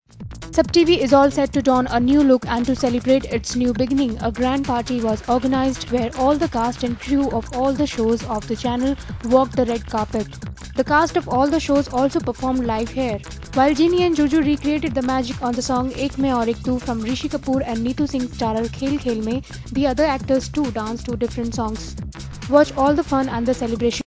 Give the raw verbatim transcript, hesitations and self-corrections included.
Sub T V is all set to don a new look, and to celebrate its new beginning, a grand party was organized where all the cast and crew of all the shows of the channel walked the red carpet. The cast of all the shows also performed live here. While Ginny and Juju recreated the magic on the song Ek Mein Aur Ek Tu from Rishi Kapoor and Neetu Singh's starrer Khel Khel Mein, the other actors too danced to different songs. Watch all the fun and the celebration